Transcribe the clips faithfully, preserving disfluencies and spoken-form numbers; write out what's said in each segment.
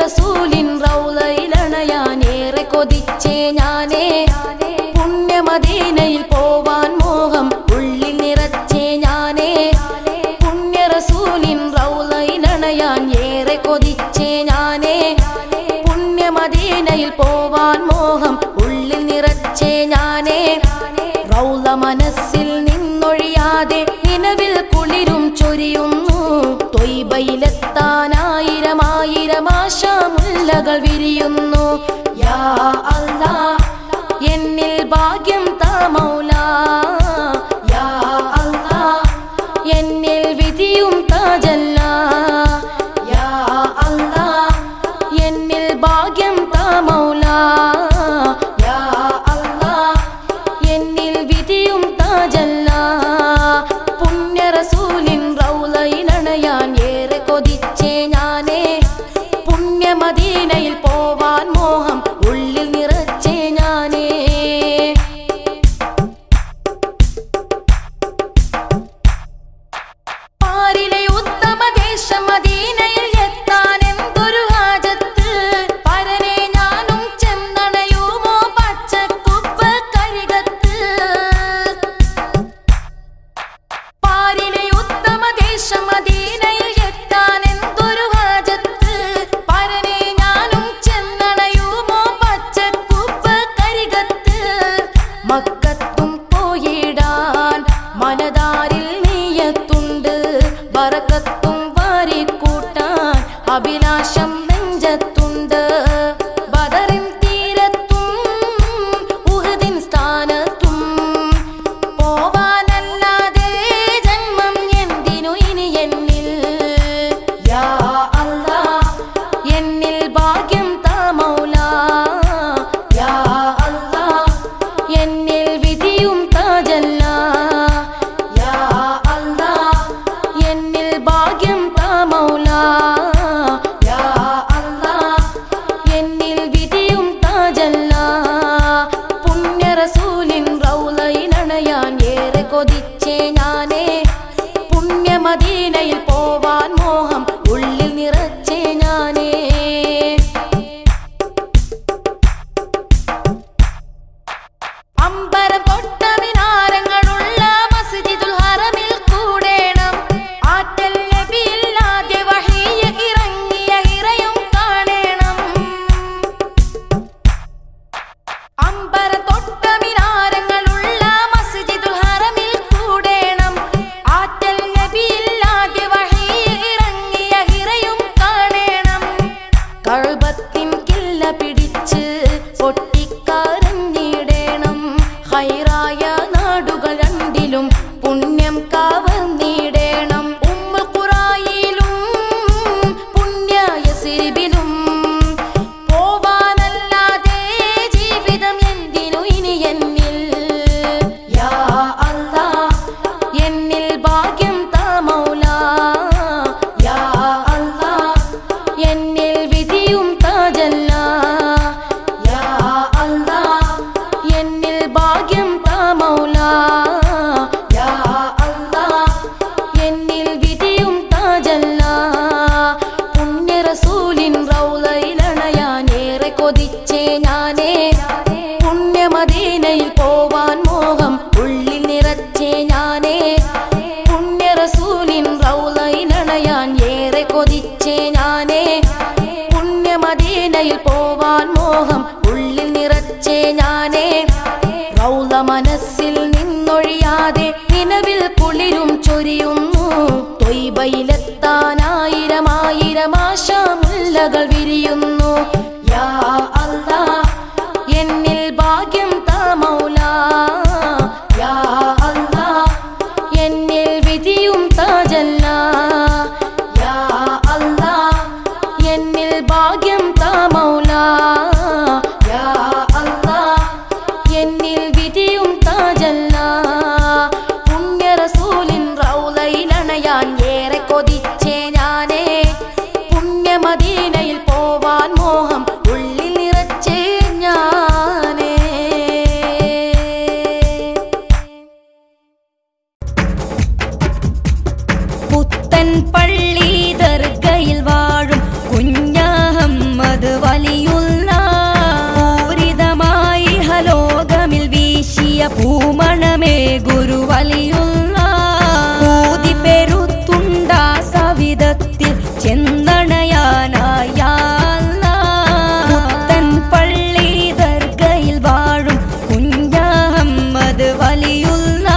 റസൂലിൻ റൗളയിലണയാനേറെ കൊതിച്ചേ ഞാനേ പുണ്യമദീനയിൽ പോവാൻ മോഹം ഉള്ളിൽ നിറച്ചേ ഞാനേ പുണ്യ റസൂലിൻ റൗളയിലണയാൻ ഏറെ കൊതിച്ചേ ഞാനേ പുണ്യമദീനയിൽ പോവാൻ മോഹം ഉള്ളിൽ നിറച്ചേ ഞാനേ റൗള മനസ്സിൽ നിന്നൊഴിയാതെ നിലവിൽ കുളിരും ചൊരിയുന്നു ത്വയ്ബയിലെത്താനായിരം ആയിരം ആശാമുല്ലകൾ വിരിയുന്നു യാ അല്ലാഹ് എന്നിൽ ഭാഗ്യം താ മൗലാ യാ അല്ലാഹ് എന്നിൽ വിധിയും താ ജല്ലാ യാ അല്ലാഹ് എന്നിൽ ഭാഗ്യം താ മൗലാ യാ അല്ലാഹ് എന്നിൽ വിധിയും താ ജല്ലാ പുണ്യ റസൂലിൻ റൗളയിലണയാൻ ഏറെ കൊതിച്ചേ ഞാനേ പുണ്യമദീനയിൽ പോവാൻ മോഹം ഉള്ളിൽ നിറച്ചേ ഞാനേ പാരിലെ ഉത്തമ ദേശം മദീനയിൽ എത്താൻ എന്തൊരു ഹാജത്ത് പരനെ ഞാനും ചെന്നണയുമോ പച്ചക്കുപ്പ കരികത്ത് പാരിലെ ഉത്തമ ദേശം മദീനയിൽ എത്താൻ എന്തൊരു ഹാജത്ത് പരനെ ഞാനും ചെന്നണയുമോ പച്ചക്കുപ്പ കരികത്ത് മക്കത്തും പോയിടാൻ മനതാരിൽ നീയത്തുണ്ട് ബറക്കത്തും വാരിക്കൂട്ടാൻ അഭിലാഷം നെഞ്ചത്തുണ്ട് ബദറിൻ തീരത്തും ഉഹദിൻ സ്ഥാനത്തും പോവാനല്ലാതെ ജന്മം എന്തിനു ഇനി എന്നിൽ യാ അല്ലാഹ് എന്നിൽ ഭാഗ്യം താ മൗലാ യാ അല്ലാഹ് എന്നിൽ വിധിയും താ ജല്ലാ യാ അല്ലാഹ് എന്നിൽ ഭാഗ്യം താ മൗലാ യാ അല്ലാഹ് എന്നിൽ വിധിയും താ ജല്ലാ പുണ്യ റസൂലിൻ റൗളയിലണയാൻ ഏറെ കൊതിച്ചേ ഞാനേ പുണ്യമദീനയിൽ പോവാൻ മോഹം ഉള്ളിൽ നിറച്ചേ ഞാനേ അമ്പരം തൊട്ട മിനാരങ്ങളുള്ള മസ്ജിദുൽ ഹറമിൽ കൂടേണം ആറ്റൽ നബിയില്ലാതെ വഹിയ ഇറങ്ങിയ ഇറയും കാണേണം അമ്പരം തൊട്ട മിനാരങ്ങളുള്ള മസ്ജിദുൽ ഹറമിൽ കൂടേണം ആറ്റൽ നബിയില്ലാതെ വഹിയ വലിയുള്ള ഊതി പെരുത്തുണ്ട സവിധത്തിൽ ചെന്നണയാനായ പുത്തൻ പള്ളി ദർഗയിൽ വാഴും കുഞ്ഞഹമ്മദ് വലിയുള്ള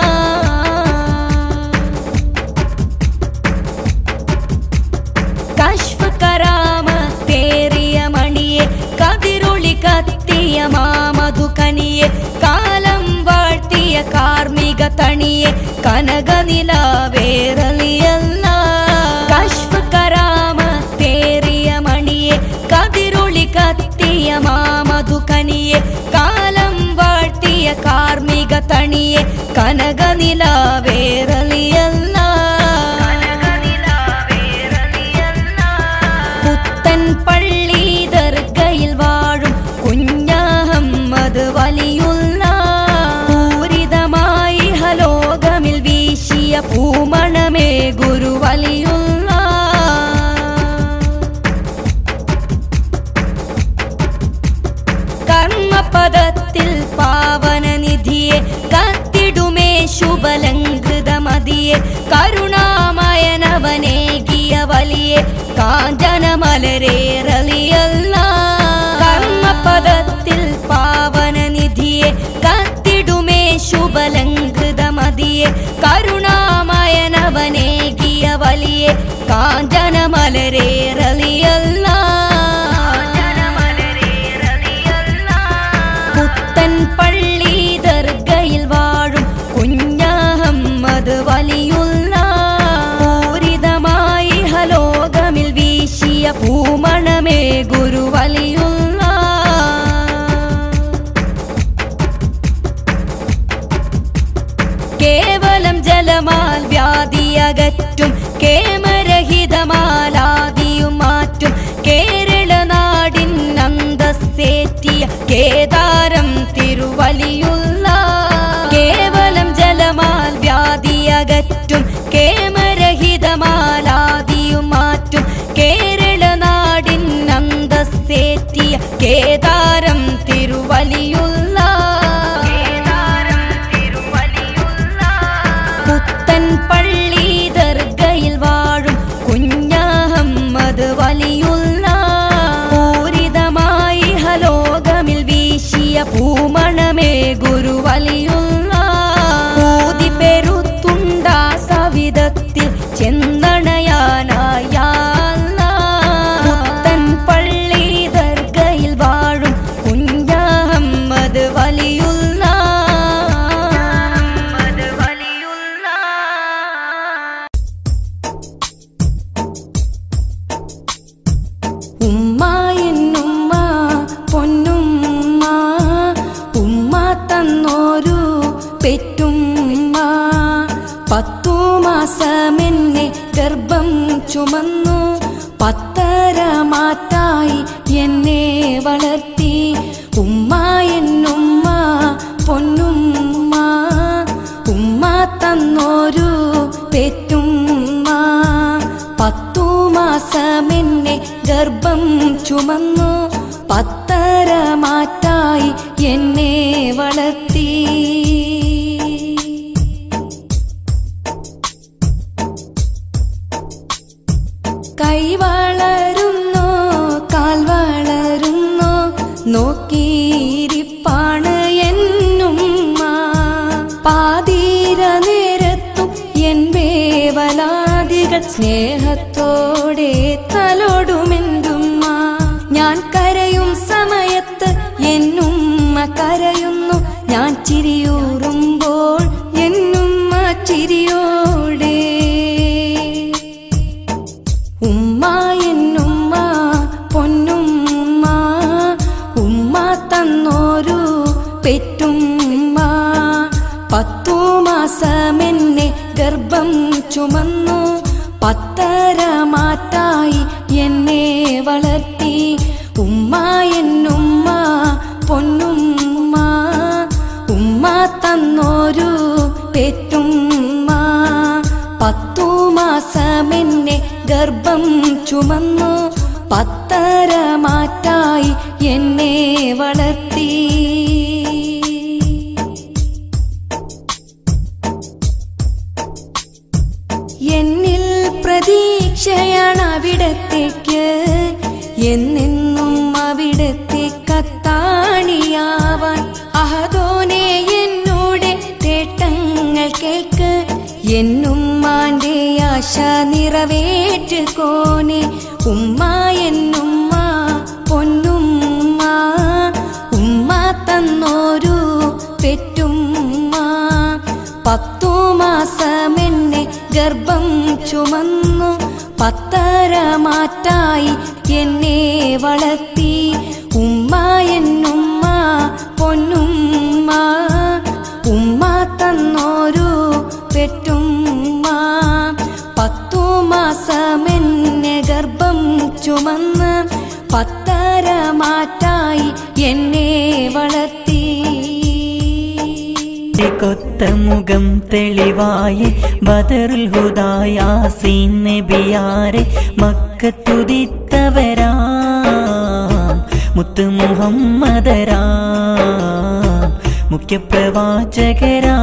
കശ്ഫ് കറാമത്തേറിയ മണിയെ കതിരൊളി കത്തിയ മാമധു കനിയെ കാലം വാഴ്ത്തിയ കാർമിക തണിയെ കനകനിലാവേറലിയല്ല കശ്ഫ് കറാമത്തേറിയ മണിയെ കതിരൊളി കത്തിയ മാമധു കനിയെ കാലം വാഴ്ത്തിയ കാർമിക തണിയെ കനകനിലാവേറലിയല്ല പുത്തൻ പള്ളി ദർഗയിൽ വാഴും കുഞ്ഞഹമ്മദ് വലിയുള്ള പൂരിതമായി ഹലോകമിൽ വീശിയ പൂമണമേ ഗുരു വലിയുള്ള കർമ്മപദത്തിൽ പാവനനിധിയെ കത്തിടുമേ ശുഭലങ്കൃതമതിയെ കരുണാമയനവനേകിയ വലിയെ കാഞ്ചനമലരേറലിയല്ല കർമ്മപദത്തിൽ പാവനനിധിയെ കത്തിടുമേ ശുഭലങ്കൃതമതിയെ കരുണാമയനവനേകിയ വലിയെ കാഞ്ചനമലരേറലിയല്ല പുത്തൻ പള്ളി ദർഗയിൽ വാഴും കുഞ്ഞഹമ്മദ് വലിയുള്ള പൂരിതമായി ഹലോകമിൽ വീശിയ പൂമണമേ ഗുരു വലിയുള്ള കേവലം ജലമാൽ വ്യാധിയകറ്റും കേമരഹിതമാലാദിയും മാറ്റും കേരള നാടിൻ അന്തസ്സേറ്റിയ കേദാരം തിരുവലിയുള്ള കേവലം ജലമാൽ വ്യാധിയകറ്റും കേമരഹിതമാലാദിയും മാറ്റും കേരള നാടിൻ അന്തസ്സേറ്റിയ കേദാരം തിരുവലിയുള്ള പുത്തൻ പള്ളി ദർഗയിൽ വാഴും കുഞ്ഞഹമ്മദ് വലിയുള്ള പൂരിതമായി ഹലോകമിൽ വീശിയ പൂമണമേ ഗുരു വലിയുള്ള ഊതി പെരുത്തുണ്ട സവിധത്തിൽ ചെന്നണയാനായ പുത്തൻ പള്ളി ദർഗയിൽ വാഴും കുഞ്ഞഹമ്മദ് വലിയുള്ള ഉമ്മ എന്നുമ്മ പൊന്നുമ്മ ഉമ്മ തന്നോരു പെറ്റുമ്മ പത്തു മാസമെന്നെ ഗർഭം ചുമന്നു പത്തര മാറ്റായി എന്നെ വളർത്തി ഉമ്മ എന്നുമ്മ പൊന്നുമ്മ ഉമ്മ തന്നോരു പെറ്റുമ്മ പത്തു മാസമെന്നെ ഗർഭം ചുമന്നു പത്തര മാറ്റായി എന്നെ വളർത്തി കൈ വളരുന്നു കാൽ വളരുന്നു നോക്കിയിരിപ്പാണ് എന്നുമ്മ പാതീര നേരത്തും എൻ വേവലാദികൾ സ്നേഹത്തോടെ തലോടുമെന്തുമ്മ ഞാൻ കരയും സമയത്ത് എന്നുമ്മ കരയുന്നു ഞാൻ ചിരിയൂറുമ്പോൾ എന്നുമ്മ ചിരിയോടെ ഉമ്മ എന്നുമ്മ പൊന്നുമ്മ ഉമ്മ തന്നോരു പെറ്റുമ്മ പത്തു മാസമെന്നെ ഗർഭം ചുമന്നു പത്തര മാറ്റായി എന്നെ വളർത്തി ഉമ്മ എന്നുമ്മ പൊന്നുമ്മ ഉമ്മ തന്നോരു പെറ്റുമ്മ പത്തു മാസമെന്നെ ഗർഭം ചുമന്നു പത്തര മാറ്റായി എന്നെ വളർത്തി എന്നിൽ പ്രതീക്ഷയാണ് അവിടത്തേക്ക് എന്നെന്നും അവിടത്തെ കത്താണിയാവാൻ അഹദോനെ എന്നോടെ തേട്ടങ്ങൾ കേൾക്ക് എന്നുമ്മാന്റെ ആശ നിറവേറ്റുകോനെ ഉമ്മ എന്നുമ്മ പൊന്നുമ്മ ഉമ്മ തന്നോരു പെറ്റുമ്മ പത്തു മാസമെന്നെ ഗർഭം ചുമന്നു പത്തര മാറ്റായി എന്നെ വളർത്തി ഉമ്മ എന്നുമ്മ പൊന്നുമ്മ ഉമ്മ തന്നോരു പെറ്റുമ്മ പത്തു മാസമെന്നെ ഗർഭം ചുമന്ന് പത്തര മാറ്റായി എന്നെ വളർത്തി കൊത്ത മുഖം തെളിവായി ബദറുൽ ഹുദാ യാസീൻ നബിയാരെ മക്കത്തുദിത്തവരാ മുത്ത് മുഹമ്മദരാ മുഖ്യപ്രവാചകരാ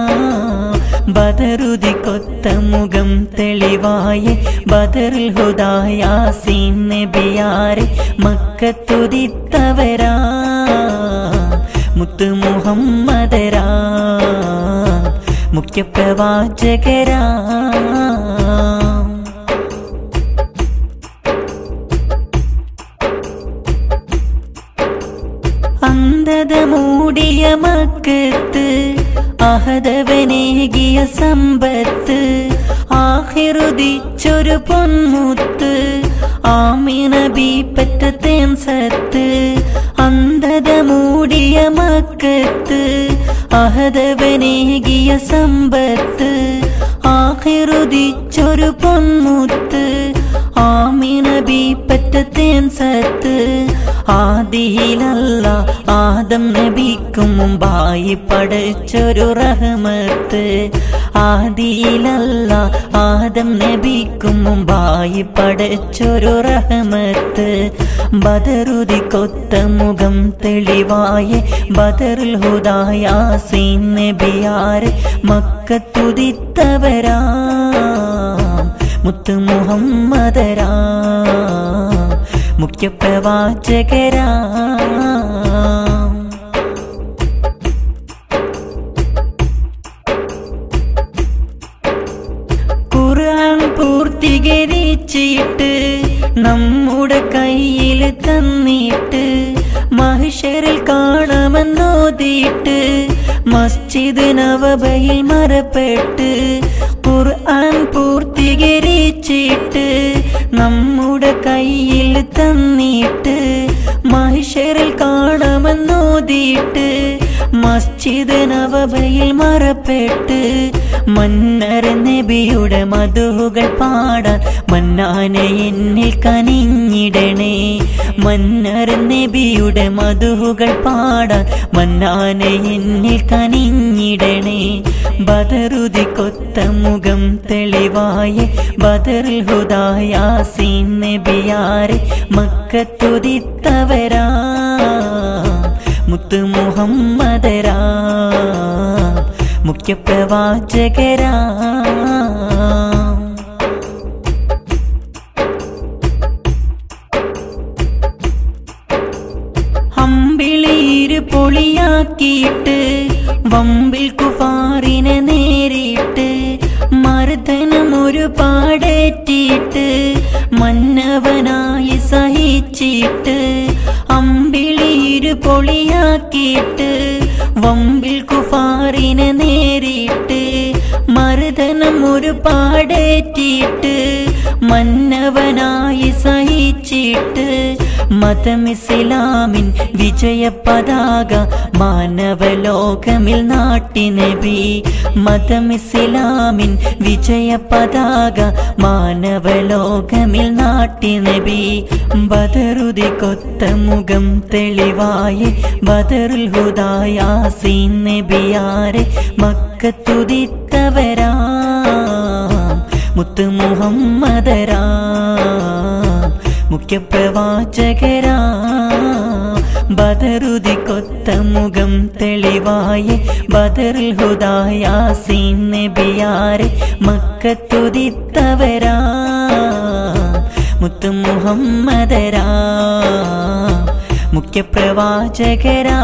ബദറുദി കൊത്ത മുഖം തെളിവായി ബദറുൽ ഹുദാ യാസീൻ നബിയാരെ മക്കത്തുദിത്തവരാ മുത്ത് മുഹമ്മദരാ മുഖ്യപ്രവാചകരാ അന്ധത മൂടിയ മക്കത്ത് അഹദവനേകിയ സമ്പത്ത് ആഹിറുദിച്ചൊരു പൊന്മുത്ത് ആമിന ബീപ്പറ്റ തേൻ സത്ത് അന്ധത മൂടിയ മക്കത്ത് അഹദവനേകിയ സമ്പത്ത് ആഹിറുദിച്ചൊരു പൊന്മുത്ത് ആമിന ബീപ്പറ്റ തേൻ സത്ത് ആദിയിലല്ല ആദം നബിക്കും മുമ്പായി പടച്ചൊരു റഹ്മത്ത് ആദിയിലല്ല ആദം നബിക്കും മുമ്പായി പടച്ചൊരു റഹ്മത്ത് ബദറുദി കൊത്ത മുഖം തെളിവായി ബദറുൽ ഹുദാ യാസീൻ നബിയാരെ മക്കത്തുദിത്തവരാ മുത്ത് മുഹമ്മദരാ മുഖ്യപ്രവാചകരാ ഖുർആൻ പൂർത്തീകരിച്ചിട്ട് നമ്മുടെ കയ്യിൽ തന്നിട്ട് മഹ്ശറിൽ കാണാമെന്നോതിയിട്ട് മസ്ജിദ് നബവിയിൽ മറപ്പെട്ട് ഖുർആൻ പൂർത്തീകരിച്ചിട്ട് നമ്മുടെ കയ്യിൽ തന്നിട്ട് മഹ്ശറിൽ കാണാമെന്നോതിയിട്ട് മസ്ജിദ് നബവിയിൽ മറപ്പെട്ട് മന്നർ നബിയുടെ മധുകൾ പാടാൻ മന്നാനെ എന്നിൽ കനിഞ്ഞിടണേ മന്നർ നബിയുടെ മധുകൾ പാടാൻ മന്നാനെ എന്നിൽ കനിഞ്ഞിടണേ ബദറുദി കൊത്ത മുഖം തെളിവായി ബദറുൽ ഹുദാ യാസീൻ നബിയാരെ മക്കത്തുദിത്തവരാ മുത്ത് മുഹമ്മദരാ മുഖ്യപ്രവാചകരാ അമ്പിളിയിരു പൊളിയാക്കിയിട്ട് വമ്പിൽ കുഫാറിനെ നേരിട്ട് മർദ്ദനം ഒരുപാടേറ്റിട്ട് മന്നവനായി സഹിച്ചിട്ട് അമ്പിളിയിരു പൊളിയാക്കിയിട്ട് വമ്പിൽ കുഫാറിനെ നേരിട്ട് മർദ്ദനം ഒരുപാടേറ്റിട്ട് മന്നവനായി സഹിച്ചിട്ട് മതമിസ്ലാമിൻ വിജയ പതാക മാനവലോകമിൽ നാട്ടി നബി മതമിസ്ലാമിൻ വിജയ പതാക മാനവലോകമിൽ നാട്ടി നബി ബദറുദി കൊത്ത മുഖം തെളിവായി ബദറുൽ ഹുദാ യാസീൻ നബിയാരെ മക്കത്തുദിത്തവരാ മുത്ത് മുഹമ്മദരാ മുഖ്യപ്രവാചകരാ ബദറുദി കൊത്ത മുഖം തെളിവായി ബദറുൽ ഹുദാ യാസീൻ നബിയാരെ മക്ക ലോകത്തുദിത്തവരാ മുത്തു മുഹമ്മദരാ മുഖ്യപ്രവാചകരാ.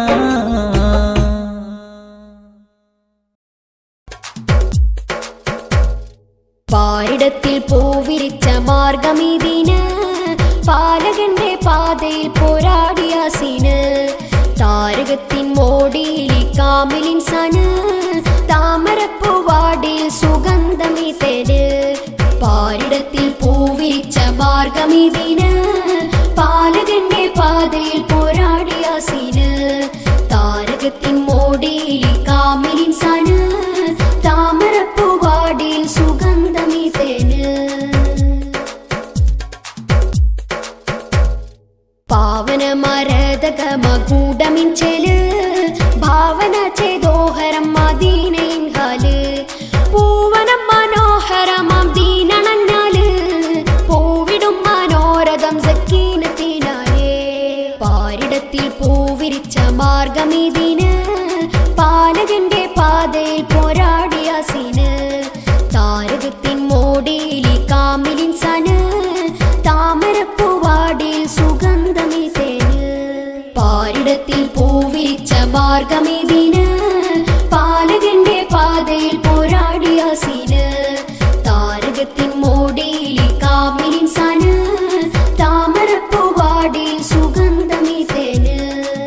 പാരിടത്തിൽ പൂവിരിച്ച മാർഗമീതിന് പാലകന്റെ പാതയിൽ പോരാടിയ സീന് താരകത്തിൻ മോടിയിൽ കാമിലിൻസാന് താമരപ്പൂവാടിയിൽ സുഗന്ധമിതേന്. പാരിടത്തിൽ പൂവിരിച്ച മാർഗമീതിന് പാലകന്റെ പാതയിൽ പോരാടിയ സീന് താരകത്തിൻ മോടിയിൽ കാമിലിൻസാന് താമരപ്പൂവാടിയിൽ സുഗന്ധമിതേന്. പാവന മരതകമകൂടമിഞ്ചല് ഭാവന ചേതോഹരം മദീനയിൻ ഹാല് പൂവനം മനോഹരമാം ദീനണഞ്ഞാല് പൂവിടും മനോരഥം സക്കീനത്തിനാലേ. പാരിടത്തിൽ പൂവിരിച്ച മാർഗമീതിന് പാലകന്റെ പാതയിൽ പോരാടിയ സീന് താരകത്തിൻ മോടിയിൽ കാമിലിൻസാന് താമരപ്പൂവാടിയിൽ സുഗന്ധമിതേന്. പാരിടത്തിൽ പൂവിരിച്ച മാർഗമീതിന് പാലകന്റെ പാതയിൽ പോരാടിയ സീന് താരകത്തിൻ മോടിയിൽ കാമിലിൻസാന് താമരപ്പൂവാടിയിൽ സുഗന്ധമിതേന്.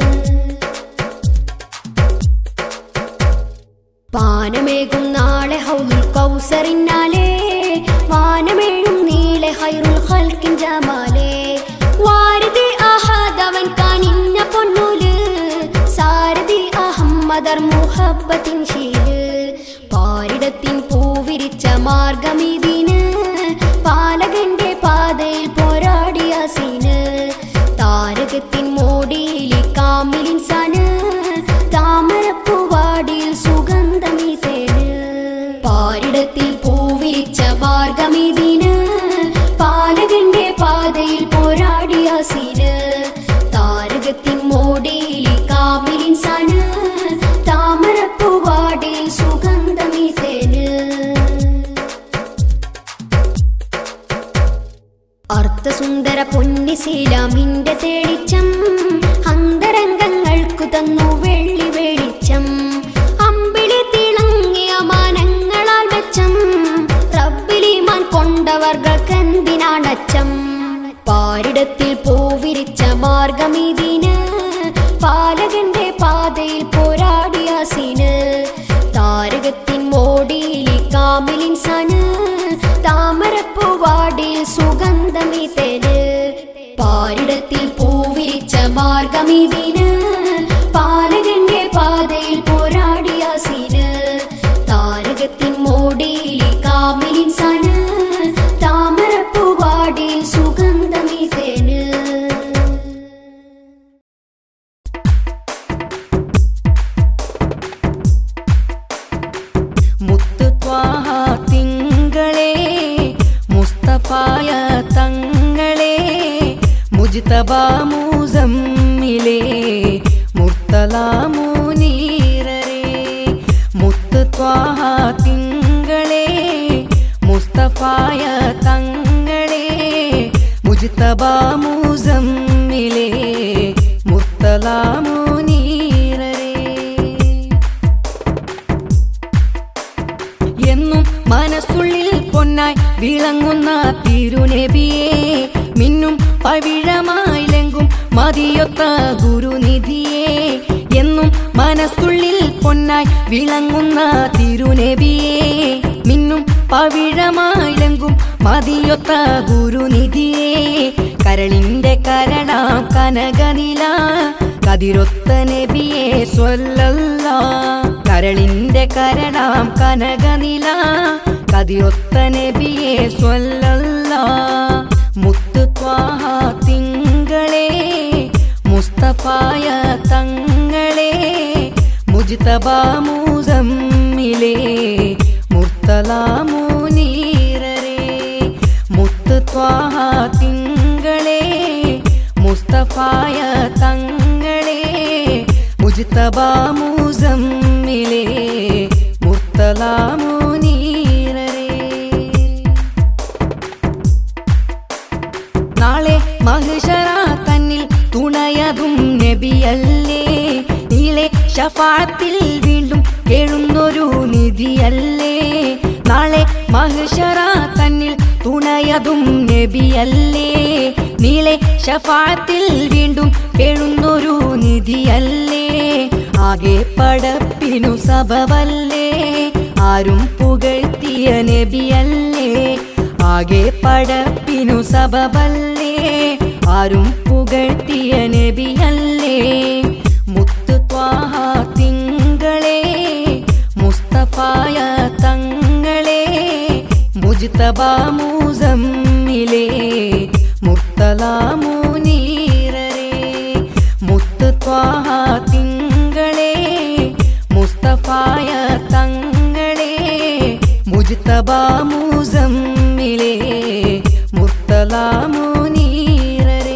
പാനമേകും നാളെ ഹൗലുൽ കൗസറിനാലേ വാനമേഴും നീളെ ഹൈറുൽ ഖൽഖിൻ ജമാലേ. വാരിദി അഹദവൻ കാനിന്ന പൊന്നൂല് സാരദി അഹമ്മദർ മുഹബ്ബത്തിൻ ശീല്. പാരിടത്തിൻ പൂവിരിച്ച മാർഗമീതിന് പാലകന്റെ പാതയിൽ പോരാടിയ സീന് താരകത്തിൻ മോടിയിൽ കാമിലിൻസാന് താമരപ്പൂവാടിയിൽ സുഗന്ധമിതേന്. പാരിടത്തിൽ പൂവിരിച്ച മാർഗമീതിന് പാലകന്റെ പാതയിൽ പോരാടിയ സീന് താരകത്തിൻ മോടിയിൽ കാമിലിൻസാന് താമരപ്പൂവാടിയിൽ സുഗന്ധമിതേന്. അർത്ഥസുന്ദര പൊന്നിശീലാമിന്റെ തെളിച്ചം അന്തരംഗങ്ങൾക്കു തന്നു വെള്ളി വെളിച്ചം അമ്പിളി തിളങ്ങിയ മാനങ്ങളാൽ മെച്ചം റബ്ബിലിമാൻ കൊണ്ടവർക്കെന്തിനാണച്ചം. പാരിടത്തിൽ പൂവിരിച്ച മാർഗമീതിന് പാലകന്റെ പാതയിൽ പോരാടിയ സീന് താരകത്തിൻ മോടിയിൽ കാമിലിൻസാന് താമരപ്പൂവാടിയിൽ സുഗന്ധമിതേന്. പാരിടത്തിൽ പൂവിരിച്ച മാർഗമീതിന് പാലകന്റെ പാതയിൽ പോരാടിയ സീന് താരകത്തിൻ മോടിയിൽ കാമിലിൻസാന് താമരപ്പൂവാടിയിൽ സുഗന്ധമിതേന്. മുത്ത് ത്വാഹ തിങ്കളേ മുസ്തഫായ തങ്ങളേ മുജ്തബാ മുസമ്മിലേ മുർത്തലാ മുനീറരേ. മുത്ത് ത്വാഹ തിങ്കളേ മുസ്തഫായ തങ്ങളേ മുജ്തബാ മുസമ്മിലേ മുർത്തലാ മുനീറരേ. എന്നും മനസ്സുള്ളിൽ പൊന്നായി വിളങ്ങുന്ന തിരുനബിയേ മിന്നും പവിഴമായി ലങ്കും മതിയൊത്ത ഗുരുനിധിയേ. എന്നും മനസ്സുള്ളിൽ പൊന്നായി വിളങ്ങുന്ന തിരുനബിയേ മിന്നും പവിഴമായി ലങ്കും മതിയൊത്ത ഗുരുനിധിയേ. കരളിന്റെ കരളാം കനകനില കതിരൊത്ത നബിയേ സ്വല്ലല്ലാഹ്. കരളിന്റെ കരളാം കനകനില കതിരൊത്ത നബിയേ സ്വല്ലല്ലാഹ്. മുത്ത് ത്വാഹ തിങ്കളേ മുസ്തഫായ തങ്ങളേ മുജ്തബാ മുസമ്മിലേ മുർത്തലാ മുനീറരേ. മുത്ത് ത്വാഹ തിങ്കളേ മുസ്തഫായ തങ്ങളേ മുജ്തബാ മുസമ്മിലേ മുർത്തലാ മുനീറരേ. ശഫാഅത്തിൽ വീണ്ടും കേഴുന്നൊരു നിധിയല്ലേ നാളെ മഹ്ശറ തന്നിൽ തുണയതും നബിയല്ലേ നീളെ ശഫാഅത്തിൽ വീണ്ടും കേഴുന്നൊരു നിധിയല്ലേ ആകെ പടപ്പിനു സബബല്ലേ ആരും പുകഴ്ത്തിയ നബിയല്ലേ ആകെ പടപ്പിനു സബബല്ലേ ആരും പുകഴ്ത്തിയ നബിയല്ലേ മുത്ത് ത്വാഹ തിങ്കളെ മുസ്തഫായ തങ്ങളെ മുജ്തബ മുസമ്മിലേ മുർത്തല മുനീറരേ മുത്ത് ത്വാഹ തിങ്കളെ മുസ്തഫായ തങ്ങളെ മുജ്തബ മുസമ്മിലേ മുർത്തല മുനീറരേ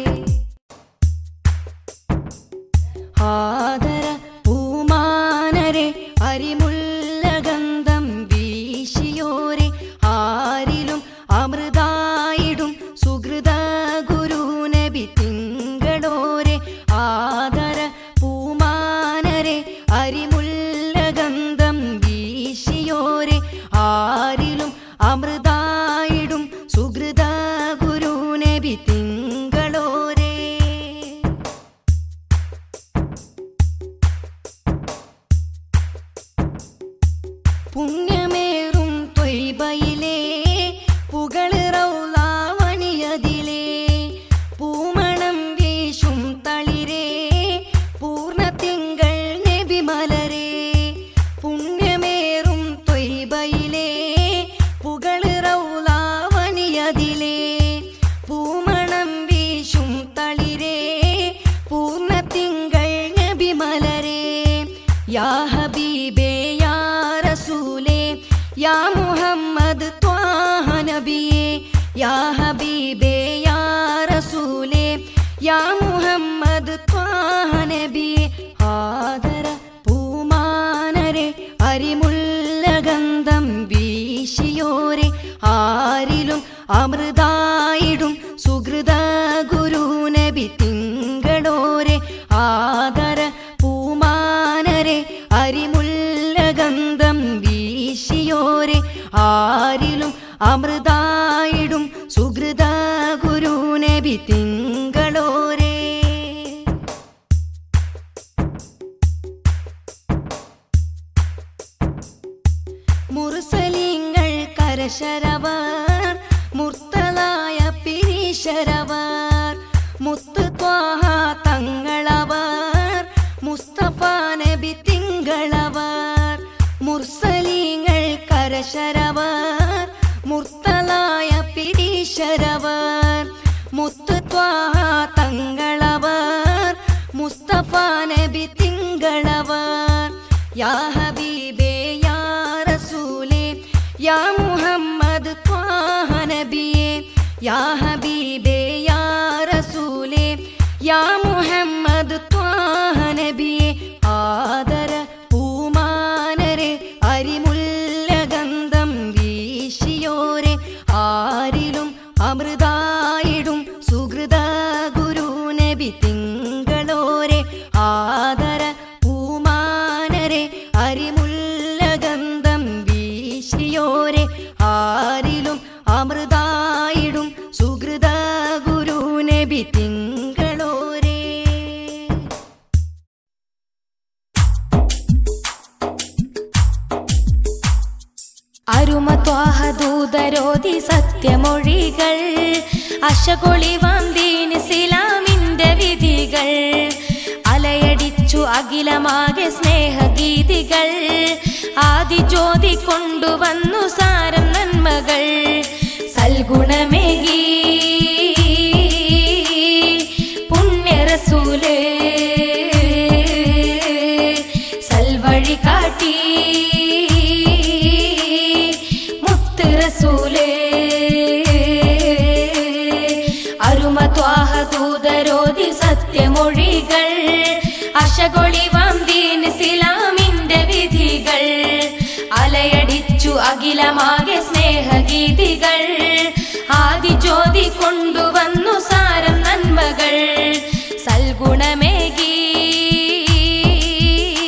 ആദര പൂമാനരെ അരിമുല്ല ഗന്ധം വീശിയോരെ ആരിലും അമൃതായിടും സുഹൃത ഗുരു നബി തിങ്കളോരെ ആദര പൂമാനരെ അരിമുല്ല ഗന്ധം വീശിയോരെ ആരിലും അമൃതായിടും സുഹൃത ഗുരു നബി തിങ്കളോരെ പുണ്യമേറും ത്വയ്ബയിലെ പുകള് റൗളാവണിയതിലെ പൂമണം വീശും തളിരേ പൂർണ്ണ തിങ്കൾ നബി മലരേ പുണ്യമേറും ത്വയ്ബയിലെ പുകള് റൗളാവണിയതിലെ പൂമണം വീശും തളിരേ പൂർണ്ണ തിങ്കൾ നബി മലരേ യാ ഹബീബേ യാ റസൂലേ യാ മുഹമ്മദ് ത്വാഹ നബിയേ യാ ഹബീബേ യാ റസൂലേ യാ മുഹമ്മദ് ത്വാഹ നബിയേ ആദര പൂമാനരെ അരിമുല്ല ഗന്ധം വീശിയോരെ ആരിലും അമൃതായിടും സുഹൃത ഗുരു നബി തിങ്കളോരെ ആദര പൂമാനരെ അരിമുല്ല ഗന്ധം വീശിയോരെ ആരിലും അമൃതായിടും സുഹൃത ഗുരു നബി തിങ്കളോരെ മുർസലിങ്ങൾ കരശരവർ മുർത്തലായ പിരീശരവർ മുത്ത് ത്വാഹ തങ്ങളവർ മുസ്തഫ നബി തിങ്കളവർ മുർസലിങ്ങൾ കരശരവർ മുർത്തലായ പിരീശരവർ മുത്ത് ത്വാഹ തങ്ങളവർ മുസ്തഫ നബി തിങ്കളവർ യാ ഹബീബേ യാ റസൂലേ യാ മുഹമ്മദ് ത്വാഹ നബിയേ യാ ഹബീബേ യാ റസൂലേ യാ മുഹമ്മദ് ത്വാഹ നബിയേ ആദര പൂമാനരെ അരിമുല്ല ഗന്ധം വീശിയോരെ ആരിലും അമൃതായിടും സുഹൃത ഗുരു നബി തിങ്കളോരെ ആദര പൂമാനരെ അരിമുല്ല ഗന്ധം വീശിയോരെ ആരിലും അമൃതായിടും സുഹൃത ഗുരു നബി തിങ്കളോരെ അരുമ ത്വാഹ ദൂതരോധി സത്യമൊഴികൾ അശകൊളിവാം ദീൻ ഇസ്ലാമിന്റെ വിധികൾ അലയടിച്ചു അഖിലമാകെ സ്നേഹഗീതികൾ ആദിജ്യോതി കൊണ്ടുവന്നു സാരം നന്മകൾ സൽഗുണമേകി പുണ്യറസൂലേ സൽവഴി കാട്ടി മുത്ത് റസൂലേ അരുമ ത്വാഹ ദൂതരോധി സത്യമൊഴികൾ അശകൊളിവാം ദീൻ ഇസ്ലാമിന്റെ വിധികൾ അലയടിച്ചു അഖിലമാകെ സ്നേഹഗീതികൾ ആദിജ്യോതി കൊണ്ടുവന്നു സാരം നന്മകൾ സൽഗുണമേകി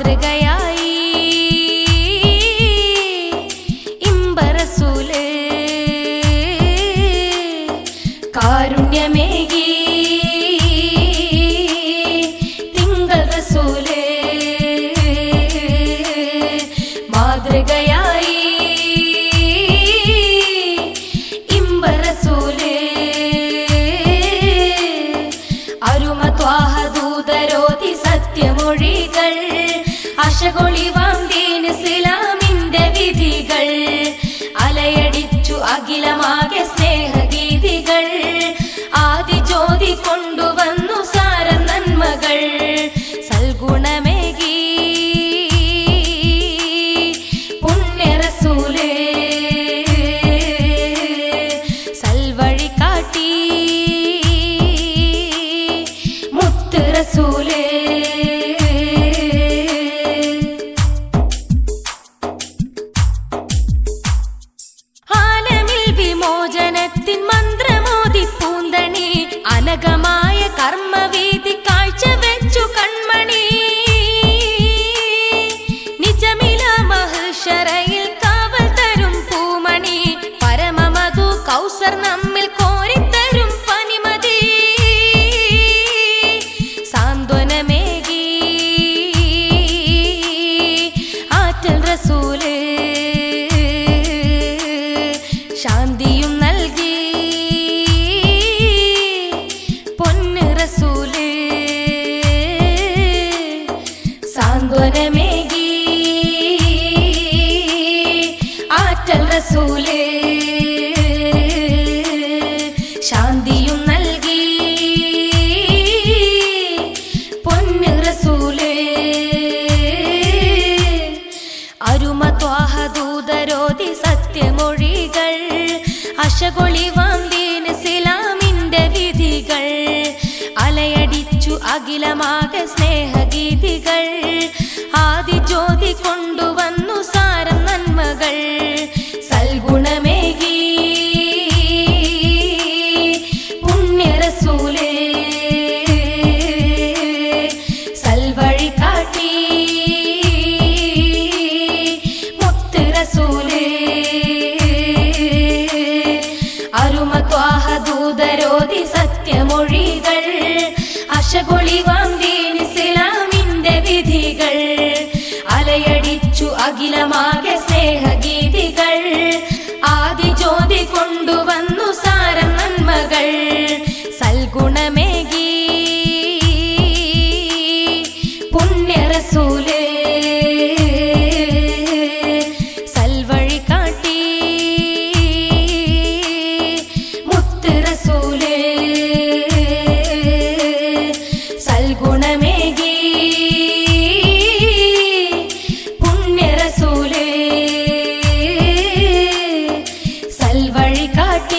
മാതൃകയായി ഇമ്പറസൂല് കാരുണ്യമേകി തിങ്കൾ റസൂല് മാതൃകയായി ഇമ്പറസൂല് അരുമ ത്വാഹ ദൂതരോധി സത്യമൊഴികൾ അശകൊളിവാം ദീൻ ഇസ്ലാമിന്റെ വിധികൾ അലയടിച്ചു അഖിലമാകെ സ്നേഹഗീതികൾ ആദിജ്യോതി കൊണ്ടുവന്നു സാര നന്മകൾ സൽഗുണമേകി പുണ്യ റസൂലേ സൽവഴി കാട്ടി മുത്ത് റസൂലേ വിമോചനത്തിൻ മന്ത്രമോദി പൂന്തണി അനകമായ കർമ്മവീതി കാഴ്ചവെച്ചു കൺമണി നിജമില മഹ്ശറയിൽ കാവൽ തരും പൂമണി പരമമധു കൗസർ നമ്മിൽ കോരിത്തരും പനിമതി സാന്ത്വനമേകി ആറ്റൽ റസൂലേ ശാന്തിയും നൽകി പൊന്ന് റസൂലേ സാന്ത്വനമേകി ആറ്റൽ റസൂലേ ശാന്തിയും നൽകി പൊന്ന് റസൂലേ അരുമ ത്വാഹ ദൂതരോധി സത്യമൊഴികൾ അശകൊളിവാം ദീൻ ഇസ്ലാമിന്റെ വിധികൾ അലയടിച്ചു അഖിലമാകെ സ്നേഹഗീതികൾ ആദിജ്യോതി കൊണ്ടുവന്നു സാരം നന്മകൾ സൽഗുണമേകി പുണ്യ റസൂലേ സൽവഴി കാട്ടി മുത്ത് റസൂലേ അരുമ ത്വാഹ ദൂതരോധി സത്യമൊഴികൾ അശകൊളിവാം ദീൻ ഇസ്ലാമിന്റെ വിധികൾ അലയടിച്ചു അഖിലമാകെ സ്നേഹഗീതികൾ ആദിജ്യോതി കൊണ്ടുവന്നു സാരം നന്മകൾ സൽഗുണമേകി പുണ്യ റസൂലേ സൽവഴി കാട്ടി മുത്ത് റസൂലേ സൽഗുണമേകി പുണ്യ റസൂലേ സൽവഴി കാട്ടി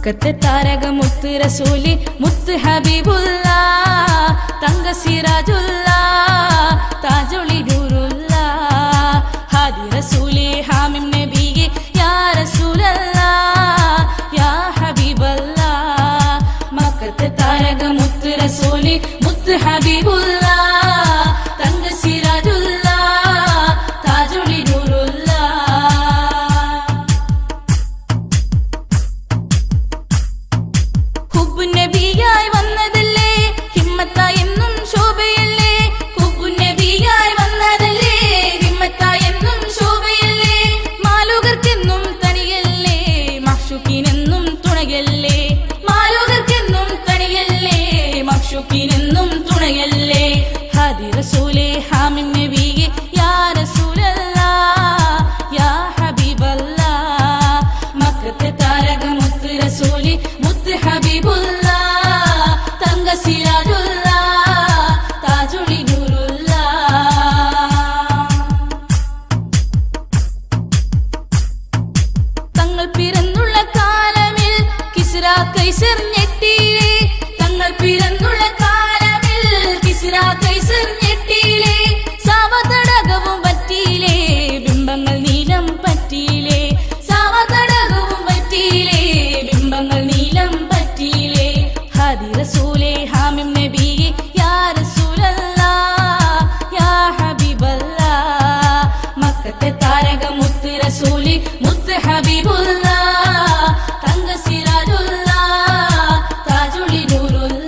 മക്കത്തെ താരക മുത്ത് റസൂലി മുത്ത് ഹബീബുല്ല തങ്ക സിറാജുല്ല താജുളി നൂറുല്ല ഹാദി റസൂലി ഹാമിം നബിയെ യാ റസൂലല്ല യാ ഹബീബല്ല മക്കത്തെ താരക മുത്ത് റസൂലി മുത്ത് ഹബീബുല്ല തങ്ക സിറാജുല്ല താജുളി നൂറുല്ല ഹുബ്ബു നബിയായി വന്നതല്ലേ ഹിമ്മത്തായി എന്നും ശോഭയല്ലേ ഹുബ്ബു നബിയായി വന്നതല്ലേ ഹിമ്മത്തായി എന്നും ശോഭയല്ലേ മാലുകർക്കെന്നും തണിയല്ലേ മഹ്ശൂഖിനെന്നും തുണയല്ലേ മാലുകർക്കെന്നും തണിയല്ലേ മഹ്ശൂഖിനെന്നും തുണയല്ലേ ഹാദി റസൂലേ ഹാമിം നബിയെ യാ റസൂലല്ലാ യാ ഹബീബല്ലാ മക്കത്തെ താരക മുത്ത് റസൂലി മുത്ത് ഹബീബുല്ല തങ്ക സിറാജുല്ല താജുളി നൂറുല്ല തങ്ങൾ പിറന്നുള്ള കാലമിൽ കിസ്ര കൈസർ ഞെട്ടിയിലേ തങ്ങൾ പിറന്നുള്ള കാലമിൽ കിസ്ര കൈസർ ഞെട്ടിയിലേ സാവതടകവും പറ്റിയിലേ ബിംബങ്ങൾ നീലം പറ്റിയിലേ സാവതടകവും പറ്റിയിലേ ബിംബങ്ങൾ നീലം പറ്റിയിലേ ഹാദി റസൂലേ ഹാമിം നബിയെ യാ റസൂലല്ലാ യാ ഹബീബല്ലാ മക്കത്തെ താരക മുത്ത് റസൂലി മുത്ത് ഹബീബുല്ല തങ്ക സിറാജുല്ല താജുളി നൂറുല്ല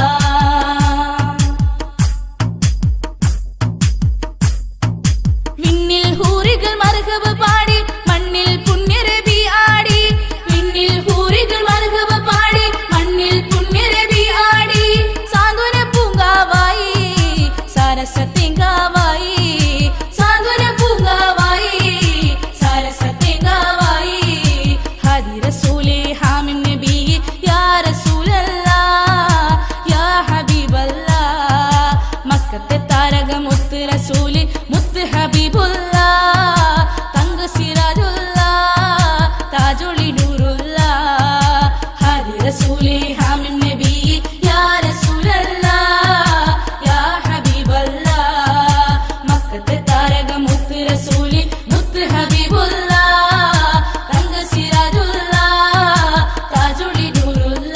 വിണ്ണിൽ ഹൂറികൾ മർഹബ പാടി മണ്ണിൽ പുണ്യരബി ആടി വിണ്ണിൽ ഹൂറികൾ മർഹബ പാടി മണ്ണിൽ പുണ്യരബി ആടി സാന്ത്വന പൂങ്കാവായി സരസത്തിങ്കാവായി സാന്ത്വന പൂങ്കാവായി സരസത്തിങ്കാവായി ഹാദി റസൂലേ ഹാമിം നബിയെ യാ റസൂലല്ലാ യാ ഹബീബല്ലാ മക്കത്തെ താരക മുത്ത് റസൂലി മുത്ത് ഹബീബുല്ല തങ്ക സിറാജുല്ല താജുളി നൂറുല്ല ഹാദി റസൂലേ ഹാമിം നബിയെ യാ റസൂലല്ലാ യാ ഹബീബല്ലാ മക്കത്തെ താരക മുത്ത് റസൂലി മുത്ത് ഹബീബുല്ല തങ്ക സിറാജുല്ല താജുളി നൂറുല്ല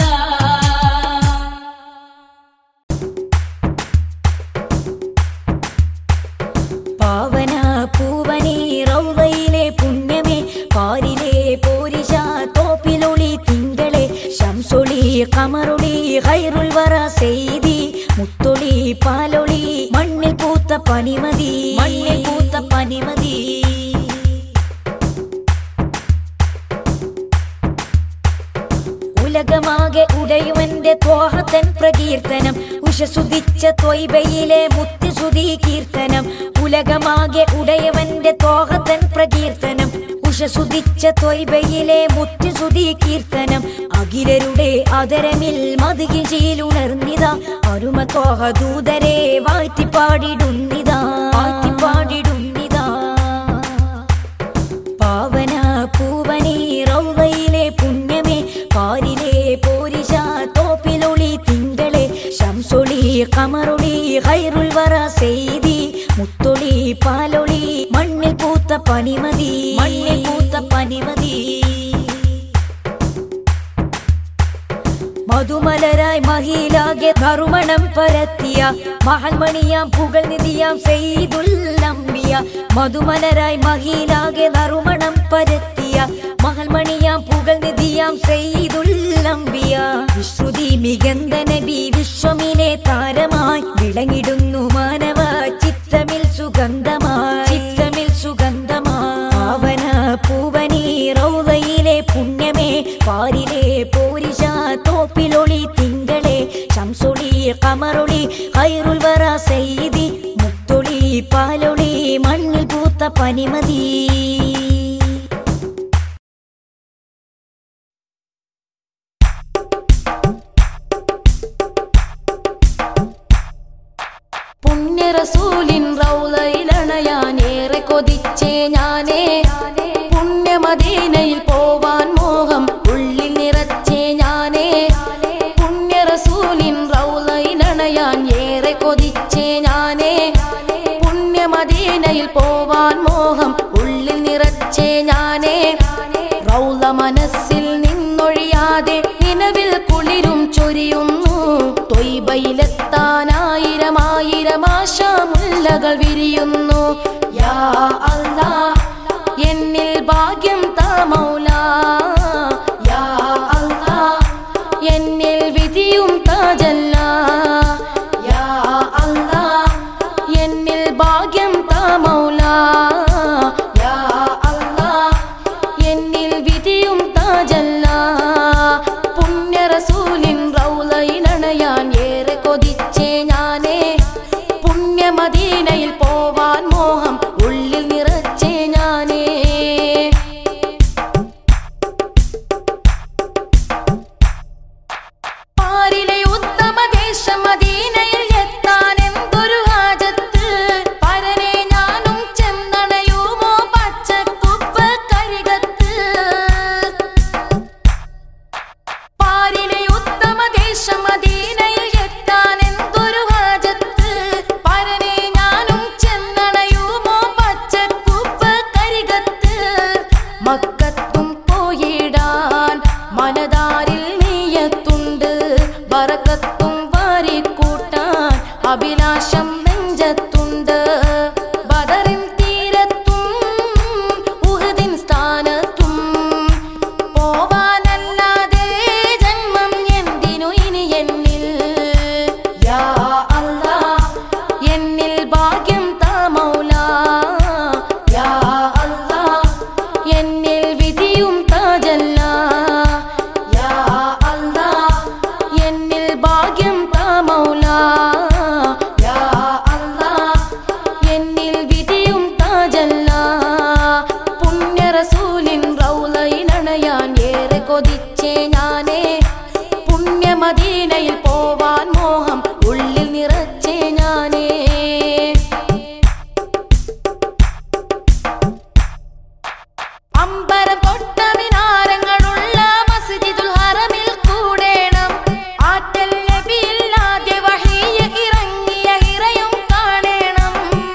പാവന പൂവനേ റൗളയിലെ പുണ്യമേ പാരിലെ പോരിശ തോപ്പിലൊളി തിങ്കളെ ശംസൊളി കമറൊളി ഖൈറുൽ വറ സെയ്തി മുത്തൊളി പാലൊളി മണ്ണിൽ പൂത്ത പനിമതി മണ്ണിൽ പൂത്ത പനിമതി ഉലകമാകെ ഉടയുവന്റെ ത്വാഹത്തൻ പ്രകീർത്തനം ഉഷസുദിച്ച ത്വയ്ബയിലെ മുത്തുസുതി കീർത്തനം ഉലകമാകെ ഉടയവന്റെ ത്വാഹത്തൻ പ്രകീർത്തനം ഉഷസുദിച്ച ത്വയ്ബയിലെ മുത്തുസുതി കീർത്തനം അഖിലരുടെ അതരമിൽ മധുകിഴിയിലുണർന്നിതാ അരുമ ത്വാഹ ദൂതരെ വാഴ്ത്തിപ്പാടിടുന്നിതാ വാഴ്ത്തിപ്പാടിടുന്നിതാ പാവന പൂവനേ റൗളയിലെ പുണ്യമേ പാരിലെ പോരിശ തോപ്പിലൊളി തിങ്കളെ ശംസൊളി കമറൊളി ഖൈറുൽ വറ സെയ്തി മുത്തൊളി പാലൊളി മണ്ണിൽ പൂത്ത പനിമതി മണ്ണിൽ പൂത്ത പനിമതി മധുമലരായി മഹിലാകെ നറുമണം പരത്തിയ മഹൽമണിയാം പുകൾ നിധിയാം സെയ്തുൽ അംബിയ മധുമലരായി മഹിലാകെ നറുമണം പരത്തിയ മഹൽമണിയാം പുകൾ നിധിയാം സെയ്തുൽ അംബിയ വിശ്രുതി മികന്ത നബി വിശ്വമിലെ താരമായി വിളങ്ങിടുന്നു മാനവ ചിത്തമിൽ സുഗന്ധമായി ചിത്തമിൽ സുഗന്ധമായി പാവന പൂവനേ റൗളയിലെ പുണ്യമേ പാരിലെ പോരിശ തോപ്പിലൊളി തിങ്കളെ ശംസൊളി കമറൊളി ഖൈറുൽ വറ സെയ്തി മുത്തൊളി പാലൊളി മണ്ണിൽ പൂത്ത പനിമതി പുണ്യ റസൂലിൻ റൗളയിലണയാനേറെ കൊതിച്ചേ ഞാനേ പുണ്യ മദീനയിൽ പോവാൻ മോഹം ഉള്ളിൽ നിറച്ചേ മദീനയിൽ പോവാൻ മോഹം ഉള്ളിൽ നിറച്ചേ ഞാനേ റൗള മനസ്സിൽ നിന്നൊഴിയാതെ നിലവിൽ കുളിരും ചൊരിയുന്നു ത്വയ്ബയിലെത്താനായിരം ആയിരം ആശാമുല്ലകൾ വിരിയുന്നു യാ അല്ലാഹ് എന്നിൽ ഭാഗ്യം താ മൗലാ യാ അല്ലാഹ് എന്നിൽ വിധിയും താ ജല്ലാ യാ അല്ലാഹ് എന്നിൽ ഭാഗ്യം താ മൗലാ യാ അല്ലാഹ് എന്നിൽ വിധിയും താ ജല്ലാ പുണ്യ റസൂലിൻ റൗളയിലണയാൻ ഏറെ കൊതിച്ചേ ഞാനേ പുണ്യ മദീനയിൽ പോവാൻ മോഹം ഉള്ളിൽ നിറച്ചേ ഞാനേ പാരിലെ ഉത്തമ ദേശം മദീനയിൽ എത്താൻ എന്തൊരു ഹാജത്ത് പരനെ ഞാനും ചെന്നണയുമോ പച്ചക്കുപ്പ കരികത്ത് പാരിലെ ഉത്തമ ദേശം മദീനയിൽ എത്താൻ എന്തൊരു ഹാജത്ത് പരനെ ഞാനും ചെന്നണയുമോ പച്ചക്കുപ്പ കരികത്ത് മക്കത്തും പോയിടാൻ മനതാരിൽ നീയത്തുണ്ട് ബറക്കത്തും വാരിക്കൂട്ടാൻ അഭിലാഷം നെഞ്ചത്തുണ്ട് ബദറിൻ തീരത്തും ഉഹദിൻ സ്ഥാനത്തും പോവാനല്ലാതെ ജന്മം എന്തിനു ഇനി എന്നിൽ യാ അല്ലാഹ് എന്നിൽ ഭാഗ്യം താ മൗലാ യാ അല്ലാഹ് എന്നിൽ വിധിയും താ ജല്ലാ യാ അല്ലാഹ് എന്നിൽ ഭാഗ്യം താ മൗലാ യാ അല്ലാഹ് എന്നിൽ വിധിയും താ ജല്ലാ പുണ്യ റസൂലിൻ റൗളയിലണയാൻ ഏറെ കൊതിച്ചേ ഞാനേ പുണ്യ മദീനയിൽ പോവാൻ മോഹം ഉള്ളിൽ നിറച്ചേ ഞാനേ അമ്പരം തൊട്ട മിനാരങ്ങളുള്ള മസ്ജിദുൽ ഹറമിൽ കൂടേണം ആറ്റൽ നബിയില്ലാതെ വഹിയ ഇറങ്ങിയ ഹിറയും കാണേണം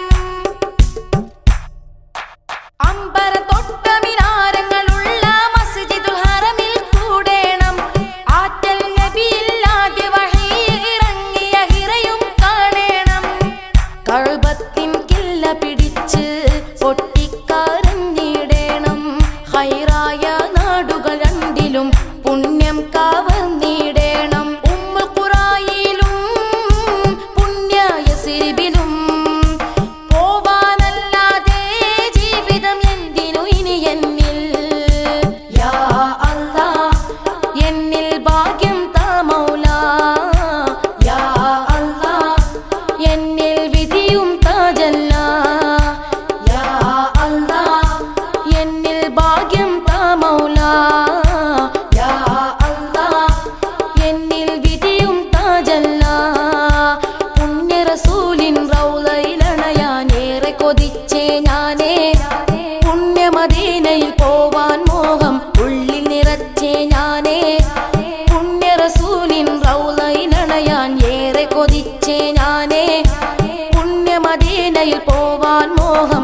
അമ്പരം തൊട്ട മിനാരങ്ങളുള്ള മസ്ജിദുൽ ഹറമിൽ കൂടേണം ആറ്റൽ നബിയില്ലാതെ വഹിയ ഇറങ്ങിയ ഹിറയും കാണേണം കഅബത്തിൻ കില്ല പിടിച്ച് പൊട്ടിക്കരഞ്ഞിടേണം ഹൈറായ നാടുകൾ രണ്ടിലും പുണ്യം കവർന്നിടേണം ഉമ്മുൽ ഖുറായിലും പുണ്യ യസ്രിബിലും പോവാനല്ലാതെ ജീവിതം എന്തിനു ഇനി എന്നിൽ യാ അല്ലാഹ് എന്നിൽ ഭാഗ്യം താ മൗലാ യാ അല്ലാഹ് എന്നിൽ വിധിയും താ ജല്ലാ യാ അല്ലാഹ് എന്നിൽ ഭാഗ്യം താ മൗലാ യാ അല്ലാഹ് എന്നിൽ വിധിയും താ ജല്ലാ പുണ്യ റസൂലിൻ റൗളയിലണയാൻ ഏറെ കൊതിച്ചേ ഞാനേ പുണ്യ മദീനയിൽ പോവാൻ മോഹം ഉള്ളിൽ നിറച്ചേ ഞാനേ പുണ്യ റസൂലിൻ റൗളയിലണയാൻ ഏറെ കൊതിച്ചേ ഞാനേ പുണ്യ മദീനയിൽ പോവാൻ മോഹം